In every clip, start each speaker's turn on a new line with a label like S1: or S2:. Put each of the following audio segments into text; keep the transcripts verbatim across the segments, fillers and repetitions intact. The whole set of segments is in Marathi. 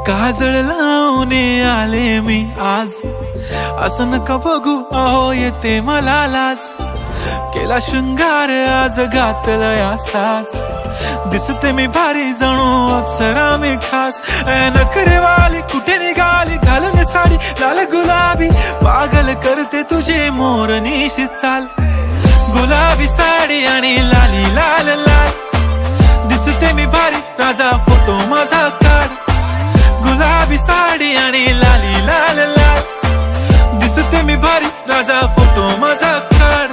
S1: काजळ लावून आले मी आज, असं नका बघू अहो येते मला लाज. केला शृंगार आज घातला साज, दिसते मी भारी जणू अप्सरा मी खास. नखरेवाली कुठे निघाली घालून साडी लाल गुलाबी, पागल करते तुझे मोरनीशी चाल. गुलाबी साडी आणि लाली लाल लाल, दिसते मी भारी राजा फोटो माझा काढ. गुलाबी साडी आणि लाली लाल लाल, दिसते मी भारी राजा फोटो माझा काढ.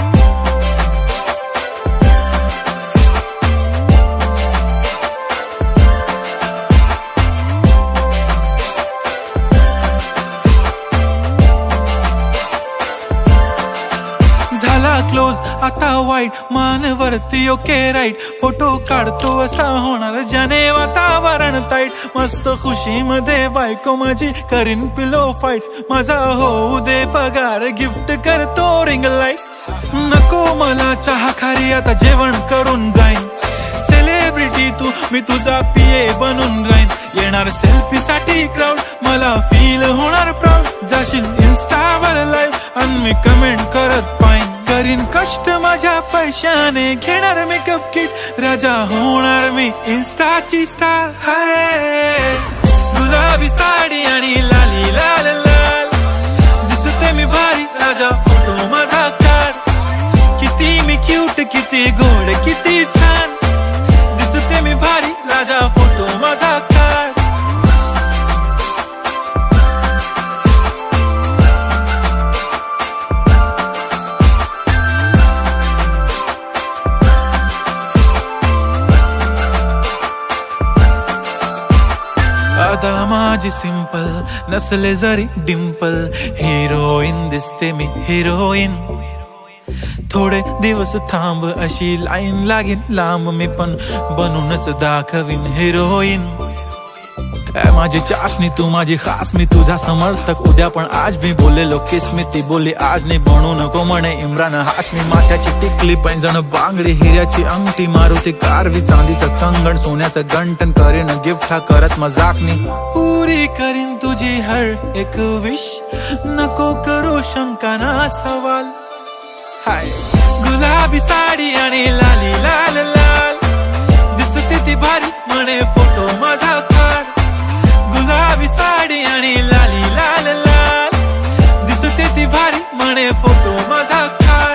S1: झाला क्लोज आता वाईट मानवरती ओके राईट, फोटो काढतो असा होणार ज्याने वातावरण ताईट. मस्त खुशी मध्ये बायको माझी करीन पिलो फाईट, माझा होऊ दे पगार गिफ्ट करतो रिंग लाईट. नको मला चहा खारी आता जेवण करून जाईन, सेलिब्रिटी तू मी तुझा पीए बनून राहीन. येणार सेल्फी साठी क्राऊड मला फील होणार प्राऊड, जाशील इन्स्टावर लाईव्ह आणि मी कमेंट करत पाईन. करीन कष्ट माझ्या पैशाने घेणार मेकअप किट, राजा होणार मी इन्स्टाची स्टार. हाय गुलाबी साडी आणि लाली लाल लाल, दिसते मी भारी राजा फोटो माझा काढ. किती मी क्यूट किती गोड किती छान, दिसते मी भारी राजा फोटो माझा काढ. आता माझी सिंपल नसले जरी डिंपल, हिरोईन दिसते मी हिरोईन. थोडे दिवस थांब अशी लाईन लागेल लांब, मी पण बनूनच दाखवीन हिरोईन. माझी चाशनी तू माझी खास, मी तुझा समर्थक उद्या पण आज मी बोलेलो किस मी, ती बोलली आज नाही बनू नको म्हणे इम्रान हाशमी. माथ्याची टिकली पैंजण बांगडी हिऱ्याची अंगठी, मारुती कारवी चांदीचं कंगण सोन्याचं गंटन, करीन गिफ्ट हा करत मजाकनी. पुरी करीन तुझी हर एक विश, नको करू शंका ना सवाल. हाय गुलाबी साडी आणि लाली लाल लाल, दिसते ती भारी म्हणे फोटो माझा काढ. गुलाबी साडी आणि लाली लाल लाल, दिसते ती भारी म्हणे फोटो माझा काढ.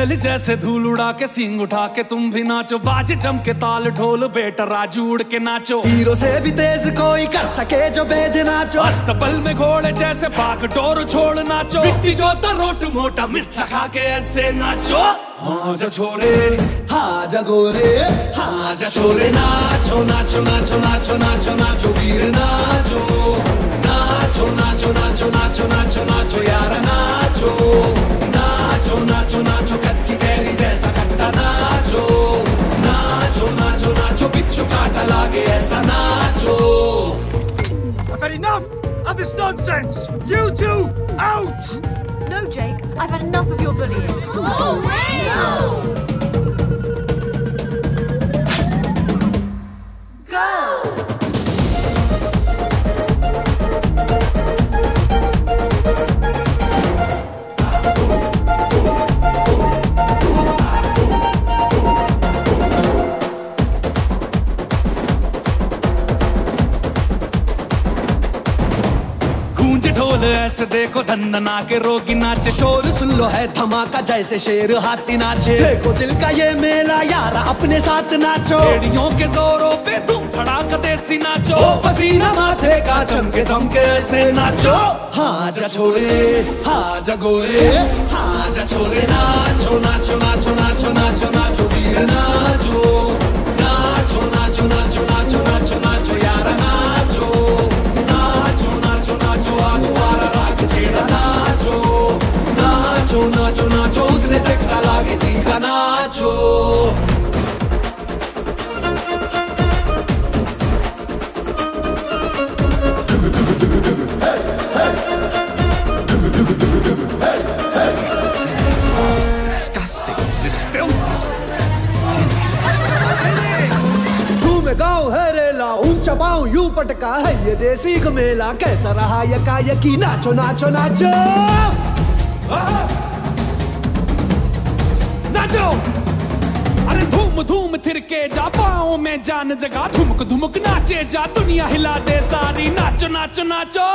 S1: बैल जैसे धूल उड़ा के सींग उठा के तुम भी नाचो, बाजे जम के ताल ढोल बेटा राजू उड़ के नाचो।
S2: हीरो से भी तेज कोई कर सके जो बेद नाचो,
S1: अस्तबल में घोड़े जैसे भाग डोर छोड़ नाचो।
S2: मिट्टी जो तो रोट मोटा मिर्च खा के ऐसे नाचो।
S1: हाँ जा छोरे
S2: हाँ जा गोरे
S1: हाँ जा छोरे नाचो नाचो नाचो नाचो नाचो नाचो वीर नाचो नाचो नाचो नाचो नाचो नाचो नाचो यार नाचो नाचो नाचो नाचो कच्ची कैरी जैसा खट्टा नाचो नाचो नाचो नाचो बिच्छू काटा लागे ऐसा नाचो।
S3: I've had enough of this nonsense. You two out.
S4: No, Jake, I've had enough of your bullying. Oh, wow! Go!
S1: ढोल ऐसे देखो धंधना के रोगी नाचे,
S2: शोर सुन लो है धमाका जैसे शेर हाथी नाचे। देखो दिल का ये मेला यार अपने साथ नाचो,
S1: एड़ियों के जोरों पे तुम धड़ाका देसी नाचो।
S2: ओ पसीना माथे का चमके दमके ऐसे नाचो। हाँ जा छोरे हाँ जा गोरे
S1: हाँ जा छोरे नाचो नाचो नाचो नाचो नाचो नाचो वीर नाचो नाचो नाचो नाचो नाचो नाचो नाचो यार नाचो नाचो नाचो नाचो आगू वाला राग छेड़ा नाचो नाचो नाचो नाचो उसने चक्का लागे थी का नाचो।
S2: गाँव है रेला ऊंचा पाँव यूं पटका है ये देसी मेला, कैसा रहा यका यकी नाचो नाचो नाचो नाचो।
S1: अरे धूम धूम थिरके जा पाँव में जान जगा, धुमक धुमक नाचे जा दुनिया हिला दे सारी। नाचो नाचो नाचो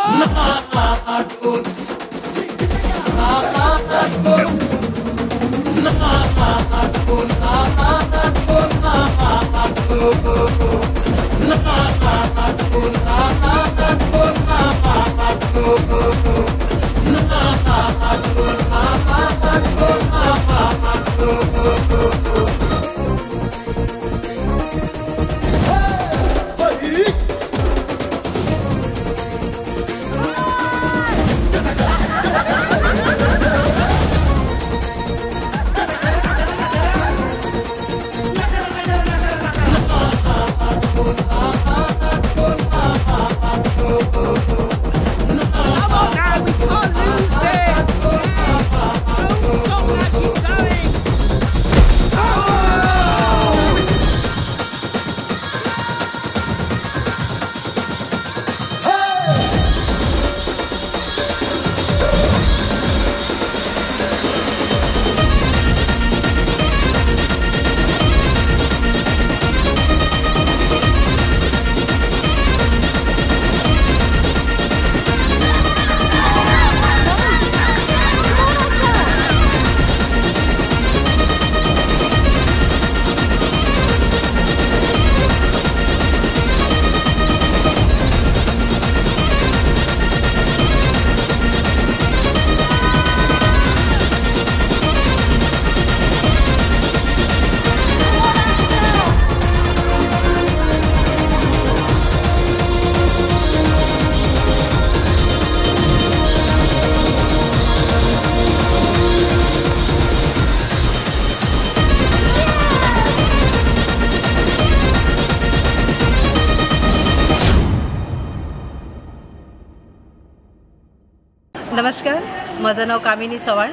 S5: नमस्कार, माझं नाव कामिनी चव्हाण।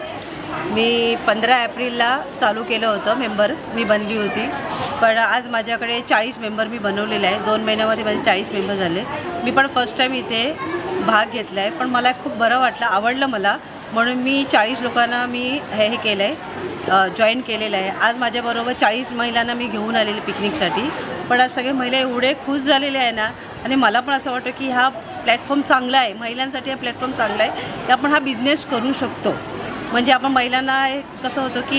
S5: मी पंधरा एप्रिलला चालू केलं होतं मेंबर मी बनली होती, पण आज माझ्याकडे चाळीस मेंबर मी बनवलेले आहे। दोन महिन्यामध्ये माझे चाळीस मेंबर झाले। मी पण फर्स्ट टाईम इथे भाग घेतला आहे, पण मला खूप बरं वाटलं, आवडलं मला, म्हणून मी चाळीस लोकांना मी हे हे केलं आहे, जॉईन केलेलं आहे। आज माझ्याबरोबर चाळीस महिलांना मी घेऊन आलेले पिकनिकसाठी, पण आज सगळे महिला एवढे खुश झालेले आहे ना, आणि मला पण असं वाटतं की हा प्लॅटफॉर्म चांगला आहे, महिलांसाठी हा प्लॅटफॉर्म चांगला आहे की आपण हा बिझनेस करू शकतो। म्हणजे आपण महिलांना कसं होतं की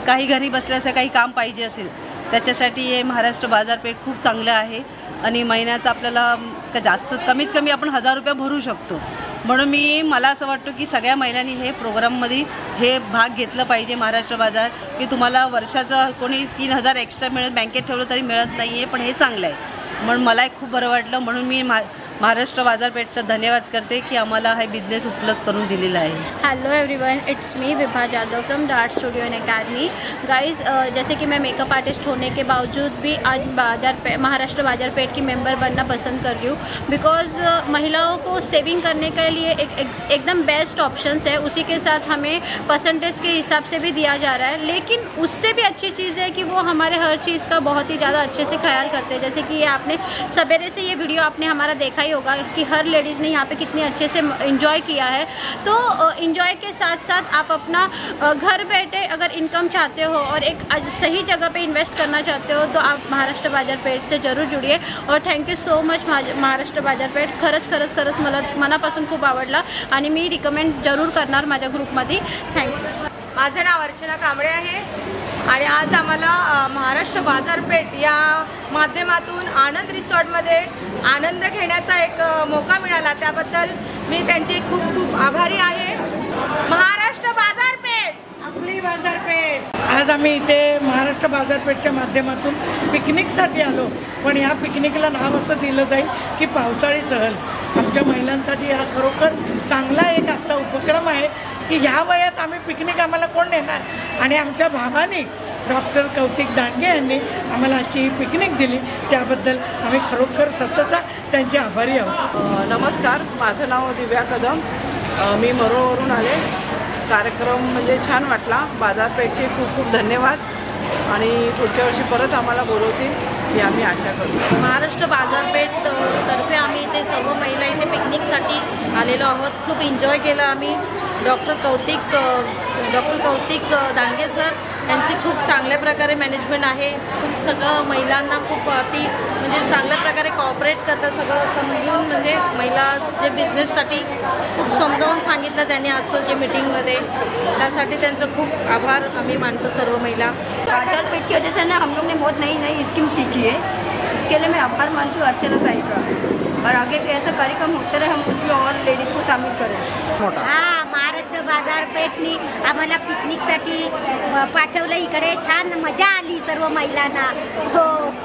S5: काही घरी बसल्याचं काही काम पाहिजे असेल त्याच्यासाठी हे महाराष्ट्र बाजारपेठ खूप चांगलं आहे आणि महिन्याचं आपल्याला जास्त कमीत कमी आपण हजार रुपये भरू शकतो. म्हणून मी मला असं वाटतं की सगळ्या महिलांनी हे प्रोग्राममध्ये हे भाग घेतलं पाहिजे. महाराष्ट्र बाजार की तुम्हाला वर्षाचं कोणी तीन हजार एक्स्ट्रा मिळत बँकेत ठेवलं तरी मिळत नाही आहे, पण हे चांगलं आहे. म्हणून मला एक खूप बरं वाटलं. म्हणून मी मा महाराष्ट्र बाजारपेठचा धन्यवाद करते की आम्हाला हा बिझनेस उपलब्ध करून दिलेला आहे.
S6: Hello everyone, it's me Vibha Jadhav from the art studio and academy. Guys, जैसे कि मैं मेकअप आर्टिस्ट होने के बावजूद भी आज बाजार पे महाराष्ट्र बाजारपेठ की मेंबर बनना पसंद कर रही हूँ, बिकॉज uh, महिलाओं को सेविंग करने के लिए एक, एक एकदम बेस्ट ऑप्शंस है. उसी के साथ हमें परसेंटेज के हिसाब से भी दिया जा रहा है, लेकिन उससे भी अच्छी चीज़ है कि वो हमारे हर चीज़ का बहुत ही ज़्यादा अच्छे से ख्याल करते हैं. जैसे कि ये आपने सवेरे से ये वीडियो आपने हमारा देखा होगा कि हर लेडीज़ ने यहाँ पे कितनी अच्छे से इंजॉय किया है. तो इंजॉय के साथ साथ आप अपना घर बैठे अगर इनकम चाहते हो और एक सही जगह पे इन्वेस्ट करना चाहते हो तो आप महाराष्ट्र बाजारपेठ से जरूर जुड़िए. और थँक्यू सो मच महाराष्ट्र बाजारपेठ. खरंच खरंच खरंच मला मनापासून खूप आवडला आणि मी रिकमेंड जरूर करणार माझ्या ग्रुपमध्ये. थँक्यू.
S7: माझं नाव अर्चना कांबळे आहे आणि आज आम्हाला महाराष्ट्र बाजारपेठ या माध्यमातून आनंद रिसॉर्टमध्ये आनंद घेण्याचा एक मौका मिळाला. त्याबद्दल मी त्यांची खूप खूप आभारी आहे. महाराष्ट्र बाजारपेठ,
S8: आपली बाजारपेठ. आज आम्ही इथे महाराष्ट्र बाजारपेठच्या माध्यमातून पिकनिकसाठी आलो, पण या पिकनिकला नाव असं दिलं जाईल की पावसाळी सहल. आमच्या महिलांसाठी हा खरोखर चांगला एक आजचा उपक्रम आहे की ह्या वयात आम्ही पिकनिक आम्हाला कोण नेणार. आणि आमच्या भावाने डॉक्टर कौतिक दांडगे यांनी आम्हाला आजची ही पिकनिक दिली, त्याबद्दल आम्ही खरोखर सततचा त्यांचे आभारी आहोत.
S9: नमस्कार, माझं नाव दिव्या कदम. मी मरोवरून आले. कार्यक्रम म्हणजे छान वाटला. बाजारपेठचे खूप खूप धन्यवाद आणि पुढच्या वर्षी परत आम्हाला बोलवतील ही आम्ही आशा करतो.
S6: महाराष्ट्र बाजारपेठ तर्फे आम्ही इथे सर्व महिला इथे पिकनिकसाठी आलेलो आहोत. खूप एन्जॉय केलं आम्ही. Doctor Kautik doctor Kautik Dandge sir यांची खूप चांगल्या प्रकारे मॅनेजमेंट आहे. खूप सगळं महिलांना खूप अति म्हणजे चांगल्या प्रकारे कॉपरेट करतात. सगळं समजून म्हणजे महिला जे बिझनेससाठी खूप समजावून सांगितलं त्यांनी आजचं जे मीटिंगमध्ये, त्यासाठी त्यांचं खूप आभार आम्ही मानतो सर्व महिला.
S10: बाजारपेठ की वजह से ना हम लोग ने बहुत नई नई स्कीम सीखी है. इसके लिए मैं आभार मानती हूँ अर्चना ताई का. और आगे भी ऐसा कार्यक्रम होते रहे, हम उसमें और लेडीज़ को शामिल करें.
S11: हां, महाराष्ट्र बाजारपेठनी आम्हाला पिकनिकसाठी पाठवलं इकडे. छान मजा आली सर्व महिलांना. हो,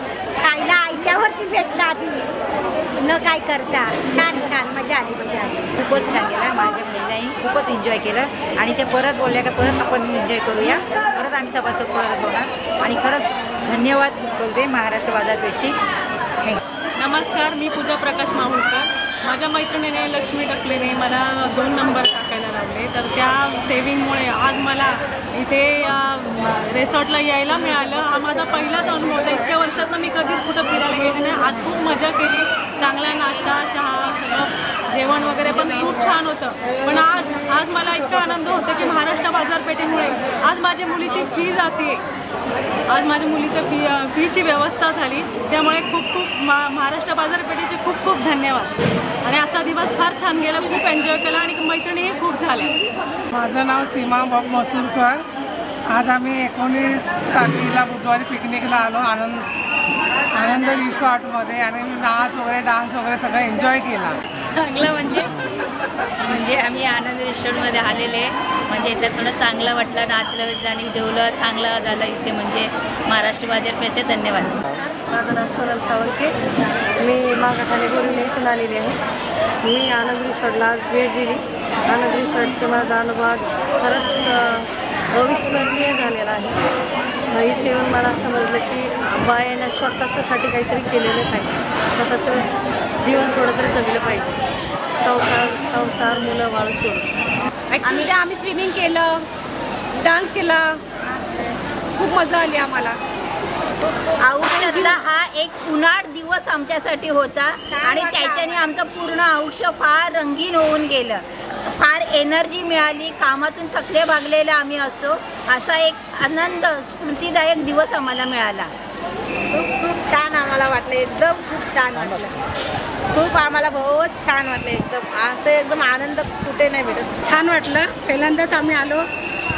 S11: खायला आयत्यावरती भेटला आधी न काय करता. छान छान मजा आली मजा आली
S10: खूपच छान केलं. माझ्या महिलांनी खूपच एन्जॉय केलं आणि ते परत बोलल्या का परत आपण एन्जॉय करूया. परत आम्ही सभासद परत होणार आणि खरंच धन्यवाद बोलते महाराष्ट्र बाजारपेठची.
S12: नमस्कार, मी पूजा प्रकाश माहुलकर. माझ्या मैत्रिणीने लक्ष्मी टकलेने मला दोन नंबर टाकायला लागले, तर त्या सेविंगमुळे आज मला इथे रिसॉर्टला यायला मिळालं. हा माझा पहिलाच अनुभव होता. इतक्या वर्षातनं मी कधीच कुठं फिरायला गेले नाही. आज खूप मजा केली. चांगला नाश्ता, चहा, सगळं जेवण वगैरे पण खूप छान होतं. पण आज आज मला इतका आनंद होतो की महाराष्ट्र बाजारपेठेमुळे आज माझ्या मुलीची फी जाते. आज माझ्या मुलीच्या फी फीची व्यवस्था झाली. त्यामुळे खूप खूप मा महाराष्ट्र बाजारपेठेचे खूप खूप धन्यवाद. आणि आजचा दिवस फार छान गेला. खूप एन्जॉय केला आणि मैत्रिणीही खूप झाल्या.
S8: माझं नाव सीमा बाब मसूरकर. आज आम्ही एकोणीस तारखेला बुधवारी पिकनिकला आलो आनंद आनंद रिसॉर्टमध्ये आणि नाच वगैरे डान्स वगैरे सगळं एन्जॉय केला.
S6: चांगलं म्हणजे म्हणजे आम्ही आनंद रिसॉर्टमध्ये आलेले, म्हणजे इथं थोडं चांगलं वाटलं. नाचलं वेचलं आणि जेवलं चांगलं झालं इथे. म्हणजे महाराष्ट्र बाजारपेठचे धन्यवाद.
S13: माझं नाव सोनल सावंके. मी मागाठाणे बोलून इथून आलेली आहे. मी आनंद रिसॉर्टला आज भेट दिली. आनंद रिसॉर्टचा माझा अनुभव आज खरंच अविस्मरणीय झालेला आहे. इथे येऊन मला समजलं की बायाने स्वतःच्यासाठी काहीतरी केलेलं पाहिजे. स्वतःचं जीवन थोडं तरी जगलं पाहिजे. संसार संसार मुलं बाळ सोडून
S7: आम्ही आम्ही स्विमिंग केलं, डान्स केला. खूप मजा आली आम्हाला.
S11: आयुष्यातला हा एक उन्हाळ दिवस आमच्यासाठी होता आणि त्याच्याने आमचं पूर्ण आयुष्य फार रंगीन होऊन गेलं. फार एनर्जी मिळाली. कामातून थकले भागलेले आम्ही असतो. असा एक आनंद स्मृतीदायक दिवस आम्हाला मिळाला.
S7: खूप खूप छान आम्हाला वाटलं. एकदम खूप छान वाटलं. खूप आम्हाला बहुत छान वाटलं. एकदम असं एकदम आनंद कुठे नाही भेटत.
S13: छान वाटलं. पहिल्यांदाच आम्ही आलो.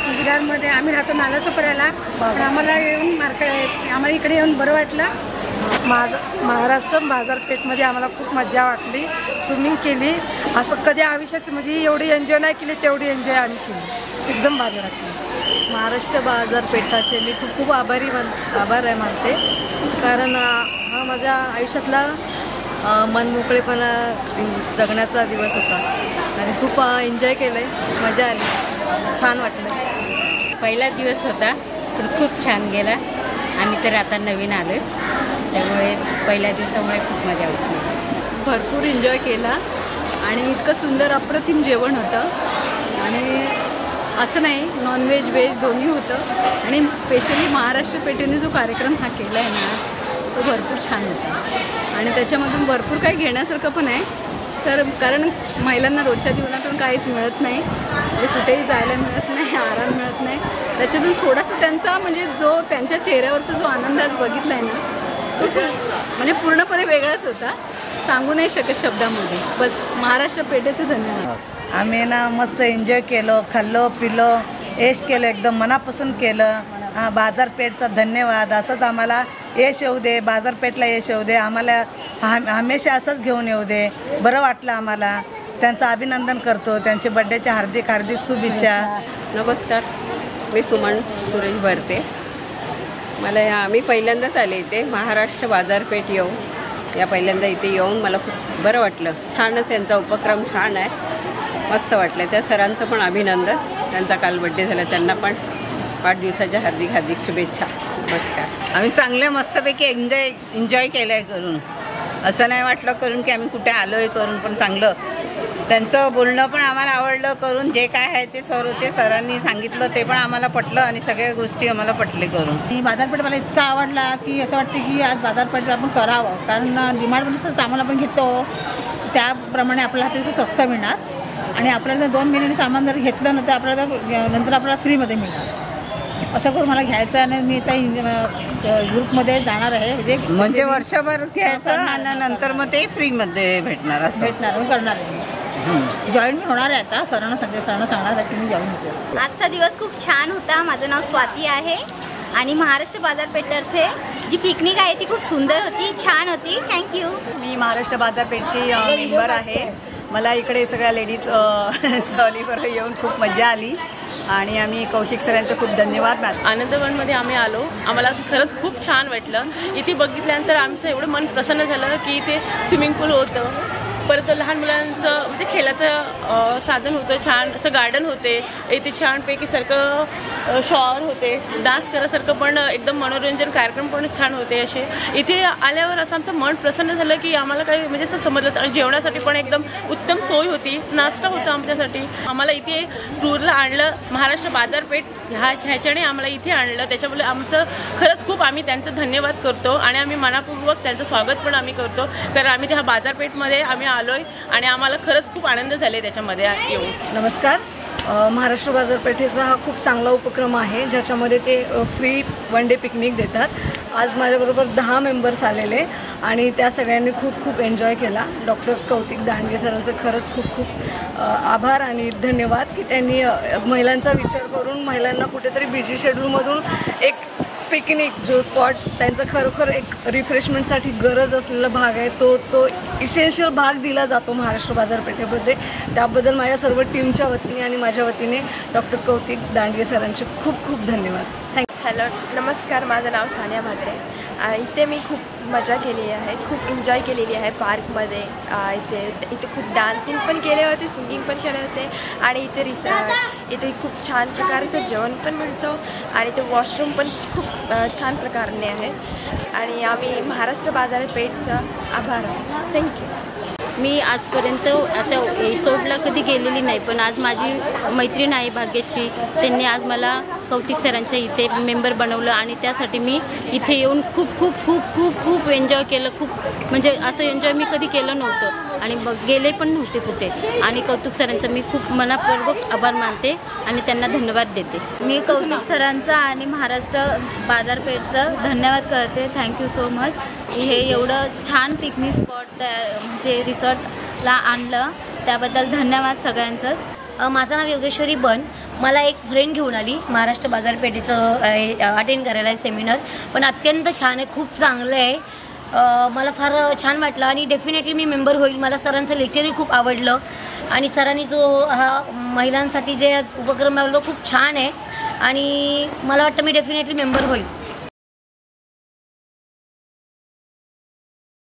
S8: विरारमध्ये आम्ही राहतो नालासोपाऱ्याला, पण आम्हाला येऊन मार्केट आम्हाला इकडे येऊन बरं वाटलं.
S13: माझं महाराष्ट्र बाजारपेठमध्ये आम्हाला खूप मजा वाटली. स्विमिंग केली, असं कधी आयुष्यात म्हणजे एवढी एन्जॉय नाही केली तेवढी एन्जॉय आम्ही केली. एकदम भारी वाटली.
S14: महाराष्ट्र बाजारपेठाचे मी खूप खूप आभारी मान आभार आहे मानते, कारण हा माझ्या आयुष्यातला मनमोकळेपणा जगण्याचा दिवस होता आणि खूप एन्जॉय केलं आहे, मजा आली, छान वाटलं.
S15: पहिला दिवस होता पण खूप छान गेला. आम्ही तर आता नवीन आलो, त्यामुळे पहिल्या दिवसामुळे खूप मजा वाटली.
S14: भरपूर एन्जॉय केला आणि इतकं सुंदर अप्रतिम जेवण होतं आणि असं नाही, नॉनव्हेज व्हेज दोन्ही होतं आणि स्पेशली महाराष्ट्र पेठेने जो कार्यक्रम हा केला आहे ना आज, तो भरपूर छान होता आणि त्याच्यामधून भरपूर काही घेण्यासारखं पण आहे. तर कारण महिलांना रोजच्या जीवनातून काहीच मिळत नाही, म्हणजे कुठेही जायला मिळत नाही, आराम मिळत नाही. त्याच्यातून थोडासा त्यांचा म्हणजे जो त्यांच्या चेहऱ्यावरचा जो आनंद आज बघितला आहे ना, तो म्हणजे पूर्णपणे वेगळाच होता, सांगू नाही शकत शब्दामध्ये. बस महाराष्ट्र पेठेचे धन्यवाद.
S16: आम्ही ना मस्त एन्जॉय केलं, खाल्लं पिलं, ऐश केलं, एकदम मनापासून केलं. हां, बाजारपेठचा धन्यवाद. असंच आम्हाला यश येऊ दे, बाजारपेठला यश येऊ दे, आम्हाला हा हमेशा असंच घेऊन येऊ दे. बरं वाटलं आम्हाला, त्यांचं अभिनंदन करतो, त्यांचे बड्डेच्या हार्दिक हार्दिक शुभेच्छा.
S17: नमस्कार, मी सुमन सुरेश भरते. मला ह्या आम्ही पहिल्यांदाच आले इथे महाराष्ट्र बाजारपेठ येऊन, या पहिल्यांदा इथे येऊन मला खूप बरं वाटलं. छानच यांचा उपक्रम छान आहे, मस्त वाटलं. त्या सरांचं पण अभिनंदन, त्यांचा काल बड्डे झाला, त्यांना पण वाढदिवसाच्या हार्दिक हार्दिक शुभेच्छा. नमस्कार.
S18: आम्ही चांगलं मस्तपैकी एन्जॉय एन्जॉय केलं आहे करून. असं नाही वाटलं करून की आम्ही कुठे आलो आहे करून, पण चांगलं त्यांचं बोलणं पण आम्हाला आवडलं करून. जे काय आहे ते सर होते, सरांनी सांगितलं ते पण आम्हाला पटलं आणि सगळ्या गोष्टी आम्हाला पटले करून.
S19: बाजारपेठ मला इतका आवडला की असं वाटतं की आज बाजारपेठ आपण करावं, कारण डिमांडमध्ये सामान आपण घेतो त्याप्रमाणे आपल्याला हाती स्वस्त मिळणार आणि आपल्याला दोन महिन्यांनी सामान जर घेतलं ना तर आपल्याला नंतर आपल्याला फ्रीमध्ये मिळणार. असं करून मला घ्यायचं आणि मी आता ग्रुपमध्ये जाणार आहे. म्हणजे
S18: म्हणजे वर्षभर घ्यायचं आणि नंतर मग ते फ्रीमध्ये भेटणार, असं
S19: भेटणार करणार आहे. जॉईन मी होणार आहे आता. सरांना संजय सरांना सांगणार आहे की मी जॉईन होते.
S11: आजचा दिवस खूप छान होता. माझं नाव स्वाती आहे आणि महाराष्ट्र बाजारपेठतर्फे जी पिकनिक आहे ती खूप सुंदर होती, छान होती. थँक्यू.
S20: मी महाराष्ट्र बाजारपेठची मेंबर आहे. मला इकडे सगळ्या लेडीज सहलीवर येऊन खूप मजा आली आणि आम्ही कौशिक सरांचे खूप धन्यवाद.
S12: आनंदवनमध्ये आम्ही आलो, आम्हाला खरंच खूप छान वाटलं. इथे बघितल्यानंतर आमचं एवढं मन प्रसन्न झालं की इथे स्विमिंग पूल होतं, परत लहान मुलांचं म्हणजे खेळाचं साधन होतं, छान असं गार्डन होते, इथे छानपैकी सारखं शॉवर होते, डान्स करासारखं पण एकदम मनोरंजन कार्यक्रम पण छान होते असे. इथे आल्यावर असं आमचं मन प्रसन्न झालं की आम्हाला काही म्हणजे असं समजलं. आणि जेवणासाठी पण एकदम उत्तम सोय होती, नाश्ता होता आमच्यासाठी. आम्हाला इथे टूरला आणलं, महाराष्ट्र बाजारपेठ ह्या ह्याच्याने आम्हाला इथे आणलं, त्याच्यामुळे आमचं खरंच खूप आम्ही त्यांचं धन्यवाद करतो आणि आम्ही मनापूर्वक त्यांचं स्वागत पण आम्ही करतो, कारण आम्ही त्या पेठमध्ये आम्ही आलोय आणि आम्हाला खरंच खूप आनंद झाले त्याच्यामध्ये येऊन.
S14: नमस्कार. महाराष्ट्र बाजारपेठेचा हा खूप चांगला उपक्रम आहे, ज्याच्यामध्ये ते फ्री वन डे पिकनिक देतात. आज माझ्याबरोबर दहा मेंबर्स आलेले आणि त्या सगळ्यांनी खूप खूप एन्जॉय केला. डॉक्टर कौतिक दांडगे सरांचं खरंच खूप खूप आभार आणि धन्यवाद की त्यांनी महिलांचा विचार करून महिलांना कुठेतरी बिझी शेड्यूलमधून एक पिकनिक जो स्पॉट त्यांचा खरोखर एक रिफ्रेशमेंटसाठी गरज असलेला भाग आहे, तो तो इसेन्शियल भाग दिला जातो महाराष्ट्र बाजारपेठेमध्ये. त्याबद्दल माझ्या सर्व टीमच्या वतीने आणि माझ्या वतीने डॉक्टर कौतिक दांडगे सरांचे खूप खूप धन्यवाद. थँक्यू.
S21: हॅलो, नमस्कार. माझं नाव सानिया म्हात्रे. इथे मी खूप मजा केलेली आहे, खूप एन्जॉय केलेली आहे पार्कमध्ये. इथे इथे खूप डान्सिंग पण केले होते, सिंगिंग पण केले होते आणि इथे रिस इथे खूप छान प्रकारचं जेवण पण मिळतो आणि इथे वॉशरूम पण खूप छान प्रकारे आहे आणि आम्ही महाराष्ट्र बाजारपेठचं आभार. थँक्यू.
S15: मी आजपर्यंत असं एपिसोडला कधी गेलेली नाही, पण आज माझी मैत्रीण आहे भाग्यश्री, त्यांनी आज मला कौतिक सरांच्या इथे मेंबर बनवलं आणि त्यासाठी मी इथे येऊन खूप खूप खूप खूप खूप एन्जॉय केलं. खूप म्हणजे असं एन्जॉय मी कधी केलं नव्हतं आणि बघ गेले पण नव्हते कुठे. आणि कौतिक सरांचं मी खूप मनापूर्वक आभार मानते आणि त्यांना धन्यवाद देते.
S6: मी कौतिक सरांचा आणि महाराष्ट्र बाजारपेठचं धन्यवाद करते. Thank you so. हे एवढं छान पिकनिक स्पॉट तयार म्हणजे रिसॉर्टला आणलं त्याबद्दल धन्यवाद सगळ्यांचंच.
S22: माझं नाव योगेश्वरी बन.
S3: मला एक फ्रेंड घेऊन आली महाराष्ट्र बाजारपेठेचं अटेंड करायला आहे सेमिनार, पण अत्यंत छान आहे, खूप चांगलं आहे. मला फार छान वाटलं आणि डेफिनेटली मी मेंबर होईल. मला सरांचं लेक्चरही खूप आवडलं आणि सरांनी जो हा महिलांसाठी जे उपक्रम लावला खूप छान आहे आणि मला वाटतं मी डेफिनेटली मेंबर होईल.